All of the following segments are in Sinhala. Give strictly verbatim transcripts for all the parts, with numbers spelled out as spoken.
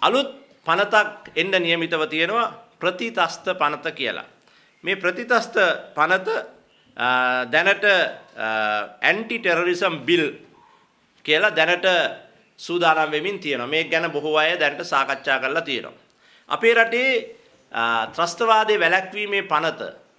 අලුත් පනතක් එන්න නියමිතව තියෙනවා ප්‍රතිතස්ත පනත කියලා. මේ ප්‍රතිතස්ත පනත දැනට ඇන්ටි ටෙරරිසම් බිල් කියලා දැනට සූදානම් වෙමින් තියෙනවා. මේක ගැන බොහෝ අය දැනට සාකච්ඡා කරලා තියෙනවා. අපේ රටේ ත්‍රස්තවාදයේ වැළැක්වීමේ පනත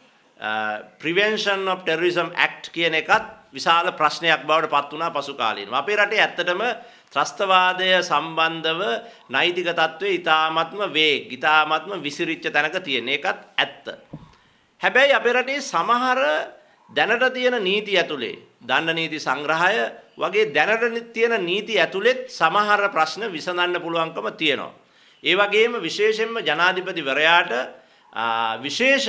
Prevention of Terrorism Act කියන එකත් විශාල ප්‍රශ්නයක් බවට පත් වුණා පසු කාලීනව. අපේ රටේ ඇත්තටම ත්‍රස්තවාදය සම්බන්ධව නෛතික තත්ත්වයේ ඊ타ත්ම වේග, ඊ타ත්ම විසිරිච්ච තැනක තියෙන එකත් ඇත්ත. හැබැයි අපේ රටේ සමහර දැනට තියෙන නීති ඇතුලේ, දණ්ඩ නීති සංග්‍රහය වගේ දැනට තියෙන නීති ඇතුලෙත් සමහර ප්‍රශ්න විසඳන්න පුළුවන්කම තියෙනවා. ඒ වගේම විශේෂයෙන්ම ජනාධිපතිවරයාට විශේෂ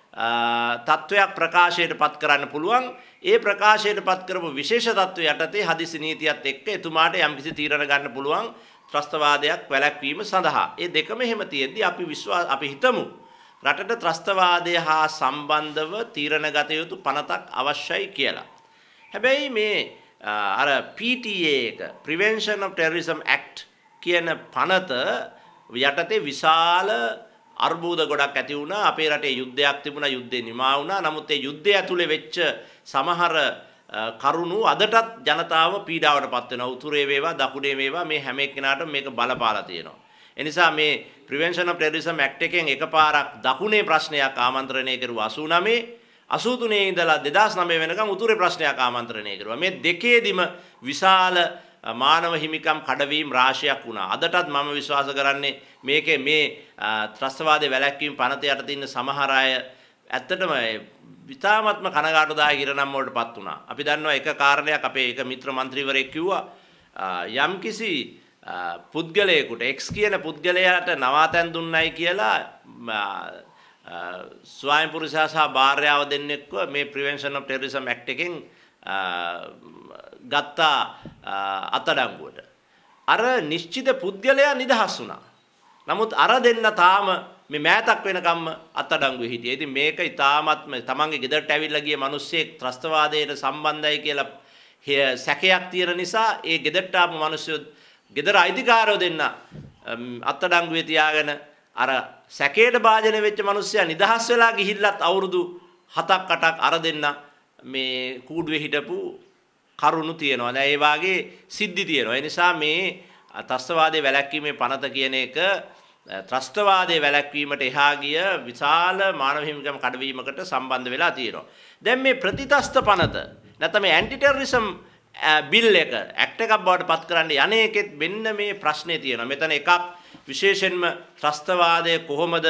තත්වයක් ප්‍රකාශයට පත් කරන්න පුළුවන්. ඒ ප්‍රකාශයට පත් කරපු විශේෂ තත්ත්වය යටතේ හදිසි නීතියත් එක්ක එතුමාට යම්කිසි තීරණ ගන්න පුළුවන් ත්‍රස්තවාදයක් වැළැක්වීම සඳහා. ඒ දෙකම එහෙම තියෙද්දි අපි විශ්වාස අපි හිතමු රටට ත්‍රස්තවාදය හා සම්බන්ධව තීරණ ගත යුතු පනතක් අවශ්‍යයි කියලා. හැබැයි මේ අර P T A එක Prevention of Terrorism Act කියන පනත යටතේ විශාල අර්බුද ගොඩක් ඇති වුණා. අපේ රටේ යුද්ධයක් තිබුණා, යුද්ධේ නිමා වුණා. නමුත් ඒ යුද්ධය ඇතුලේ වෙච්ච සමහර කරුණු අදටත් ජනතාව පීඩාවට පත් වෙනවා. උතුරේ වේවා දකුණේ වේවා මේ හැම එක්කෙනාටම මේක බලපාලා තියෙනවා. ඒ නිසා මේ Prevention of Terrorism Act එකෙන් එකපාරක් දකුණේ ප්‍රශ්නයක් ආමන්ත්‍රණය කරුවා අසූ නවය, අසූ තුනේ ඉඳලා දෙදාස් නවය වෙනකම් උතුරේ ප්‍රශ්නයක් ආමන්ත්‍රණය කරුවා. මේ දෙකේදිම විශාල මානව හිමිකම් කඩවීම් රාශියක් වුණා. අදටත් මම විශ්වාස කරන්නේ මේකේ මේ ත්‍රස්තවාදයේ වැළැක්වීම පනත යටතේ ඉන්න සමහර අය ඇත්තටම විතාමත්ම කනගාටුදායක ඉරණම් වලටපත් වුණා. අපි දන්නවා එක කාරණයක් අපේ එක මිත්‍ර මන්ත්‍රීවරයෙක් කිව්වා යම්කිසි පුද්ගලයෙකුට X කියන පුද්ගලයාට නවාතැන් දුන්නයි කියලා ස්වයං පුරුෂයා සහ භාර්යාව දෙන්නෙක්ව මේ Prevention of Terrorism Act එකෙන් ගත්තා අත්අඩංගුවට. අර නිශ්චිත පුද්ගලයා නිදහස් වුණා. නමුත් අර දෙන්න තාම මේ මෑතක් වෙනකම්ම අත්අඩංගුවේ හිටියේ. ඉතින් මේක ඊ타ත්ම තමන්ගේ ගෙදරට ඇවිල්ලා ගිය මිනිස්සෙක් ත්‍රස්තවාදයට සම්බන්ධයි කියලා සැකයක් තියෙන නිසා ඒ ගෙදරට ආපු මිනිස්සු ගෙදර අයිතිකාරයෝ දෙන්න අත්අඩංගුවේ තියාගෙන අර සැකයට භාජනය වෙච්ච මිනිස්සයා නිදහස් වෙලා ගිහිල්ලත් අවුරුදු හතක් අටක් අර දෙන්න මේ කූඩුවේ හිටපු කරුණු තියෙනවා. දැන් ඒ වාගේ සිද්ධි තියෙනවා. ඒ නිසා මේ ත්‍රස්තවාදයේ වැළැක්වීමේ පනත කියන එක ත්‍රස්තවාදයේ වැළැක්වීමට එහා ගිය විශාල මානව හිමිකම් කඩවීමකට සම්බන්ධ වෙලා තියෙනවා. දැන් මේ ප්‍රතිතස්ත පනත නැත්නම් මේ ඇන්ටි ටෙරරිසම් බිල් එක ඇක්ට් එකක් බවට පත් කරන්න යන්නේ එකෙත් මෙන්න මේ ප්‍රශ්නේ තියෙනවා. මෙතන එකක් විශේෂයෙන්ම ත්‍රස්තවාදය කොහොමද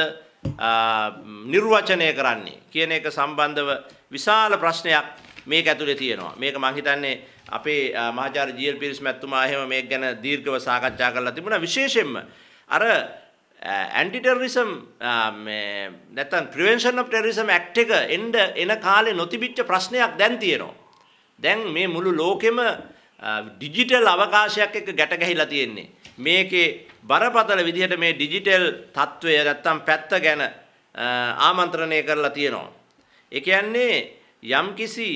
නිර්වචනය කරන්නේ කියන එක සම්බන්ධව විශාල ප්‍රශ්නයක් මේක ඇතුලේ තියෙනවා. මේක මම හිතන්නේ අපේ මහාචාර්ය ජී එල් පීරිස් මැතිතුමා එහෙම මේක ගැන දීර්ඝව සාකච්ඡා කරලා තිබුණා. විශේෂයෙන්ම අර ඇන්ටි ටෙරරිසම් මේ නැත්නම් Prevention of Terrorism Act එක එන්න එන කාලේ නොතිබිච්ච ප්‍රශ්නයක් දැන් තියෙනවා. දැන් මේ මුළු ලෝකෙම ඩිජිටල් අවකාශයක් එක්ක ගැට ගැහිලා තියෙන්නේ. මේකේ බරපතල විදිහට මේ ඩිජිටල් තත්වය නැත්නම් පැත්ත ගැන ආමන්ත්‍රණය කරලා තියෙනවා. ඒ කියන්නේ යම්කිසි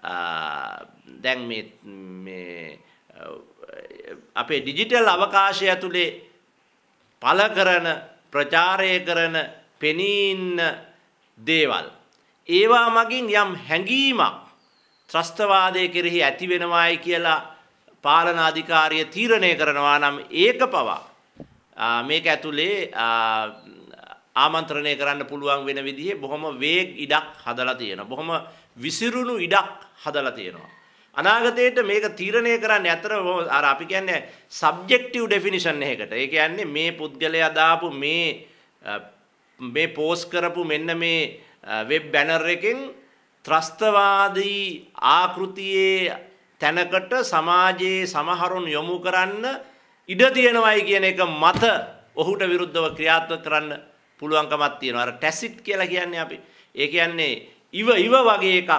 දැන් මේ මේ අපේ ඩිජිටල් අවකාශය ඇතුලේ පළ කරන ප්‍රචාරය කරන පෙනීන දේවල් ඒවා මගින් යම් හැඟීමක් ත්‍රස්තවාදයේ කෙරෙහි ඇති වෙනවායි කියලා පාලන අධිකාරිය තීරණය කරනවා නම් ඒක පවා මේක ඇතුලේ ආමන්ත්‍රණය කරන්න පුළුවන් වෙන විදිහේ බොහොම වේග ඉඩක් හදලා තියෙනවා. බොහොම විසිරුණු ඉඩක් හදලා තියෙනවා. අනාගතයේට මේක තීරණය කරන්නේ අතර අර අපි කියන්නේ සබ්ජෙක්ටිව් ඩෙෆිනිෂන් එකකට. ඒ කියන්නේ මේ පුද්ගලයා දාපු මේ මේ පෝස්ට් කරපු මෙන්න මේ වෙබ් බැනර් එකෙන් ත්‍රස්තවාදී ආකෘතියේ තැනකට සමාජයේ සමහරුන් යොමු කරන්න ඉඩ තියෙනවයි කියන එක මත ඔහුට විරුද්ධව ක්‍රියාත්මක කරන්න පුළුවන්කමක් තියෙනවා. අර ටැසිට් කියලා කියන්නේ අපි. ඒ කියන්නේ ඉව ඉව වගේ එකක්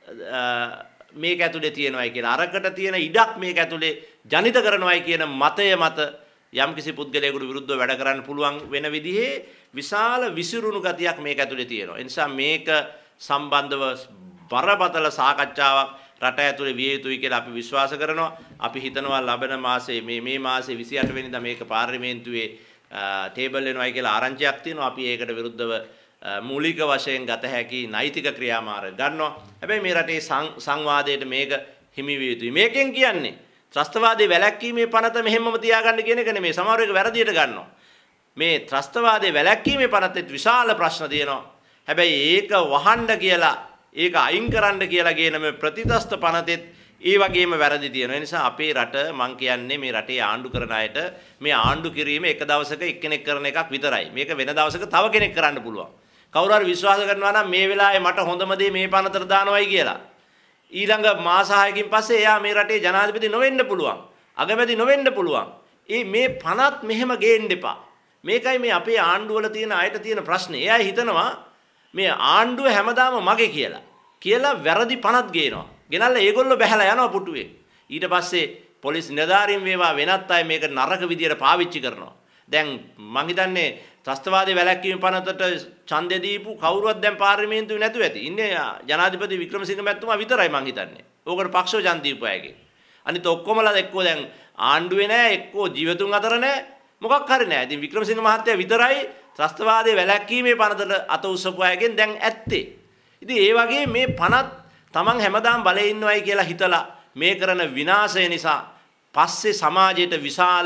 මේක ඇතුලේ තියෙනවයි කියලා. අරකට තියෙන ඉඩක් මේක ඇතුලේ ජනිත කරනවයි කියන මතය මත යම්කිසි පුද්ගලයෙකුට විරුද්ධව වැඩ කරන්න පුළුවන් වෙන විදිහේ විශාල විසිරුණු ගතියක් මේක ඇතුලේ තියෙනවා. ඒ නිසා මේක සම්බන්ධව බරපතල සාකච්ඡාවක් රට ඇතුලේ විය යුතුයි කියලා අපි විශ්වාස කරනවා. අපි හිතනවා ලබන මාසයේ මේ මේ මාසයේ විසිඅට වෙනිදා මේක පාර්ලිමේන්තුවේ ටේබල් වෙනවයි කියලා ආරංචියක් තියෙනවා. අපි ඒකට විරුද්ධව මූලික වශයෙන් ගත හැකි නෛතික ක්‍රියාමාර්ග ගන්නවා. හැබැයි මේ රටේ සංවාදයට මේක හිමි විය යුතුයි. මේකෙන් කියන්නේ ත්‍රස්තවාදී වැළැක්වීමේ පනත මෙහෙමම තියාගන්න කියන එක නෙමෙයි. සමහර එක වැරදියට ගන්නවා. මේ ත්‍රස්තවාදී වැළැක්වීමේ පනතෙත් විශාල ප්‍රශ්න තියෙනවා. හැබැයි ඒක වහන්න කියලා ඒක අයින් කරන්න කියලා කියන මේ ප්‍රතිතස්ත පනතෙත් ඒ වගේම වැරදි තියෙනවා. ඒ නිසා අපේ රට මං කියන්නේ මේ රටේ ආණ්ඩු කරන අයට මේ ආණ්ඩු කිරීම එක දවසක එක්කෙනෙක් කරන එකක් විතරයි. මේක වෙන දවසක තව කෙනෙක් කරන්න පුළුවන්. කවුරු හරි විශ්වාස කරනවා නම් මේ වෙලාවේ මට හොඳම දේ මේ පනතට දානවයි කියලා. ඊළඟ මාස හයකින් පස්සේ එයා මේ රටේ ජනාධිපති නොවෙන්න පුළුවන්. අගමැති නොවෙන්න පුළුවන්. ඒ මේ පනත් මෙහෙම ගේන්න එපා. මේකයි මේ අපේ ආණ්ඩුවල තියෙන අයට තියෙන ප්‍රශ්නේ. එයා හිතනවා මේ ආණ්ඩුව හැමදාම මගේ කියලා. කියලා වැරදි පනත් ගේනවා. ගෙනල්ලා ඒගොල්ලෝ බැහැලා යනවා පුටුවේ. ඊට පස්සේ පොලිස් නිලධාරීන් වේවා වෙනත් අය මේක නරක විදියට පාවිච්චි කරනවා. දැන් මං හිතන්නේ ත්‍රස්තවාදී වැළැක්වීම පනතට ඡන්දය දීපු කවුරුවත් දැන් පාර්ලිමේන්තුවේ නැතුව ඇති. ඉන්නේ ජනාධිපති වික්‍රමසිංහ මැතිතුමා විතරයි මං හිතන්නේ. ඕකට පක්ෂව ඡන්ද දීපු අයගේ. අනිත ඔක්කොමලා එක්කෝ දැන් ආණ්ඩුවේ නැහැ, එක්කෝ ජීවතුන් අතර නැහැ. මොකක් හරි නැහැ. ඉතින් වික්‍රමසිංහ මහත්තයා විතරයි ත්‍රස්තවාදී වැළැක්වීමේ පනතට අත උස්සපු අයගෙන් දැන් ඇත්තේ. ඉතින් ඒ වගේ මේ පනත් තමන් හැමදාම බලේ ඉන්නවයි කියලා හිතලා මේ කරන විනාශය නිසා පස්සේ සමාජයට විශාල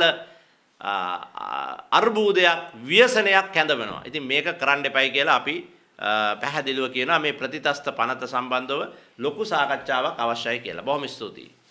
අර්බුදයක් ව්‍යසනයක් කැඳවෙනවා. ඉතින් මේක කරන්න එපයි කියලා අපි පැහැදිලිව කියනවා. මේ ප්‍රතිතස්ත පනත සම්බන්ධව ලොකු සාකච්ඡාවක් අවශ්‍යයි කියලා. බොහොම ස්තුතියි.